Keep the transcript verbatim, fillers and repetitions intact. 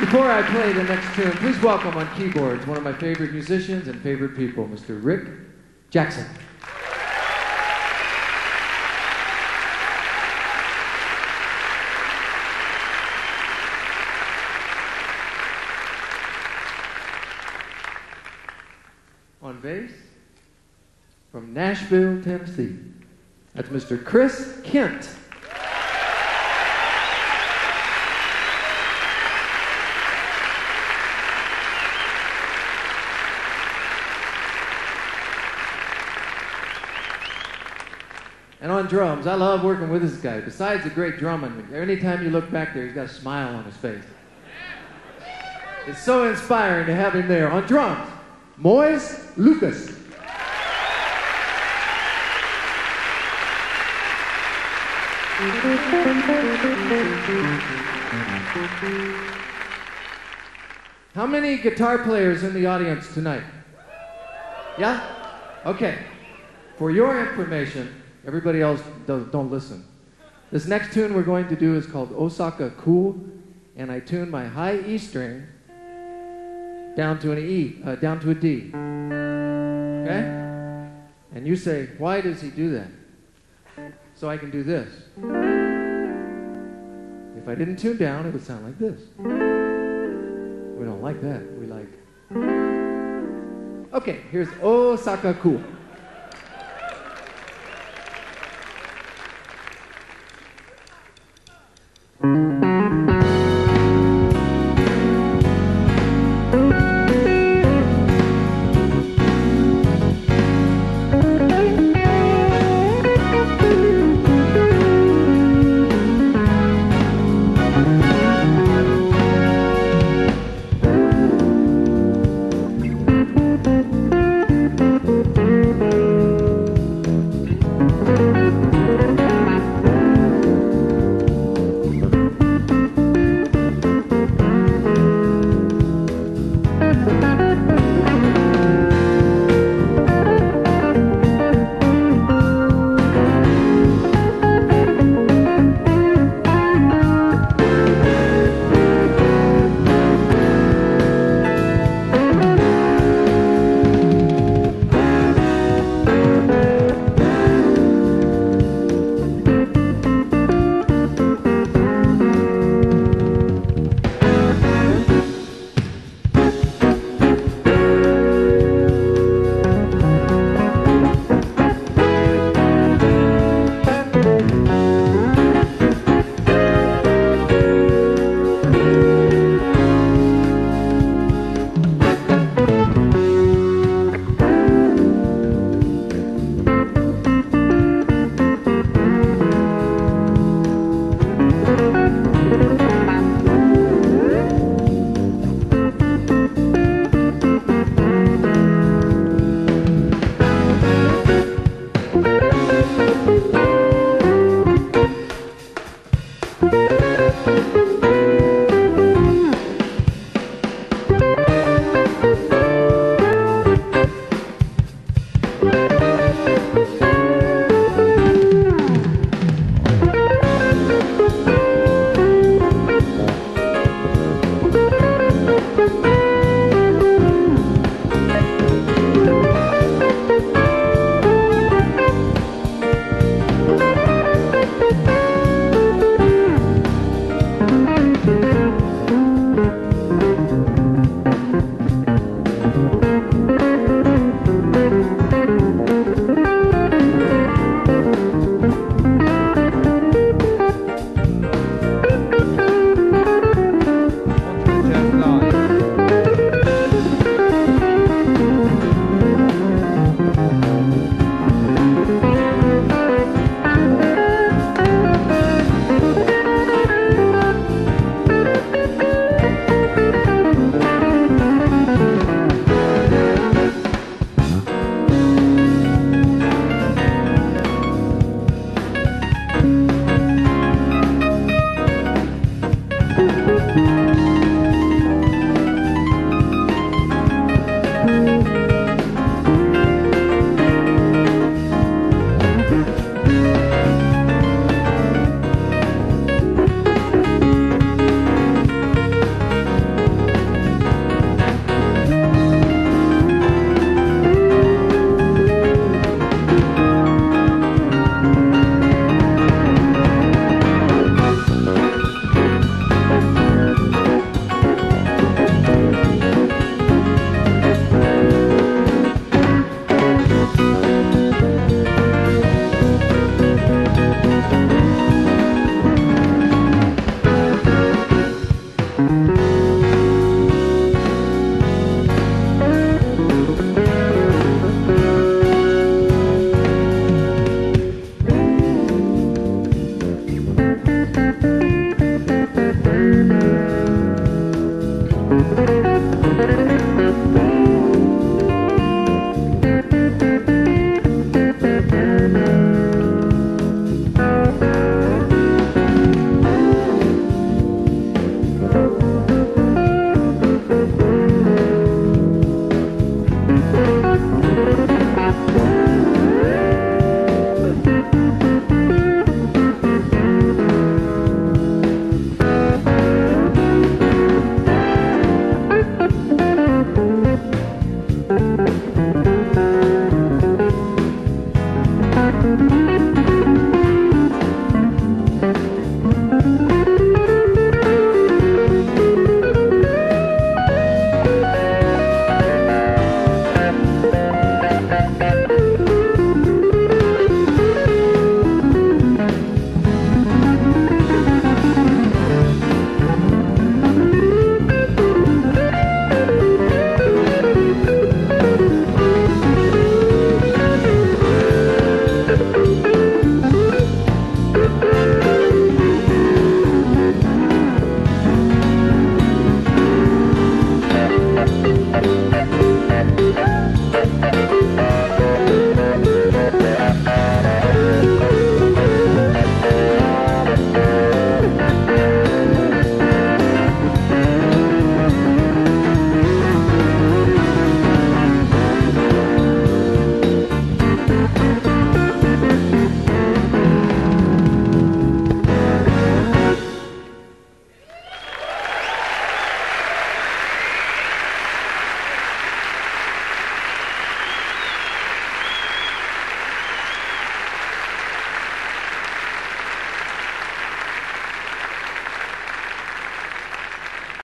Before I play the next tune, please welcome on keyboards one of my favorite musicians and favorite people, Mister Rick Jackson. On bass, from Nashville, Tennessee, that's Mister Chris Kent. And on drums, I love working with this guy. Besides the great drumming, anytime you look back there, he's got a smile on his face. It's so inspiring to have him there. On drums, Moyes Lucas. How many guitar players in the audience tonight? Yeah? Okay. For your information, everybody else don't, don't listen. This next tune we're going to do is called Osaka Cool, and I tune my high E string down to an E, uh, down to a D. Okay? And you say, why does he do that? So I can do this. If I didn't tune down, it would sound like this. We don't like that. We like... Okay, here's Osaka Cool.